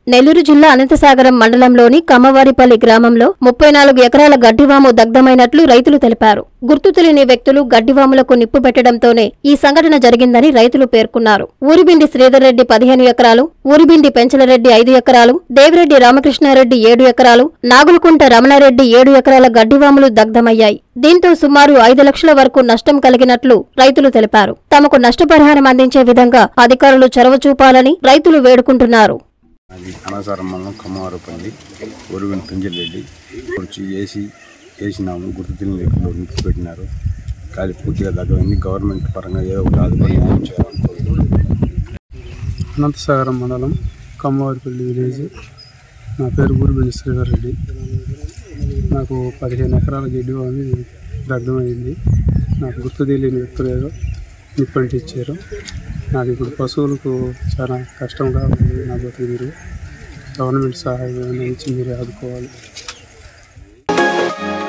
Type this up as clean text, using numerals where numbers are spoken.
నెల్లూరు జిల్లా అనంతసాగరం మండలంలోని కమ్మవారిపల్లి గ్రామంలో 34 ఎకరాల గడ్డివాము దగ్ధమైనట్లు రైతులు తెలిపారు. గుర్తు తెలియని వ్యక్తులు గడ్డివాములకు నిప్పు పెట్టడంతోనే ఈ సంఘటన జరిగిందని రైతులు పేర్కొన్నారు. ఊరిబిండి శ్రీధర్ రెడ్డి 15 ఎకరాలు, ఊరిబిండి పెంచలరెడ్డి 5 ఎకరాలు, దేవిరెడ్డి రామకృష్ణారెడ్డి 7 ఎకరాలు, నాగులకుంట రమణారెడ్డి 7 ఎకరాల గడ్డివాములు దగ్ధమయ్యాయి. దీంతో సుమారు 5 లక్షల వరకు నష్టం కలిగినట్లు రైతులు తెలిపారు. తమకు నష్టపరిహారం అందించే విధంగా అధికారులు చొరవ చూపాలని రైతులు వేడుకుంటున్నారు. అది అనసారం మండలం కమ్మవారిపల్లి ఊరిబిండి పెంచలరెడ్డి వచ్చి వేసినాము. గుర్తు తెలియని వ్యక్తులు నిప్పు పెట్టినారు. కాలి పూర్తిగా దగ్గరైంది. గవర్నమెంట్ పరంగా ఏదో ఒకటి ఆదుకొని న్యాయం చేయాలనుకుంటున్నాను. అనంతసాగరం మండలం కమ్మవారిపల్లి విలేజ్. నా పేరు ఊరిబిండి శ్రీధర్ రెడ్డి. నాకు 15 ఎకరాల గడ్డివాము దగ్ధమైంది. నాకు గుర్తు తెలియని వ్యక్తులు ఏదో నిప్పు అంటించారు. నాకు ఇప్పుడు పశువులకు చాలా కష్టంగా ఉంది. నా బతుకు మీరు గవర్నమెంట్ సహాయం ఇచ్చి మీరు ఆదుకోవాలి.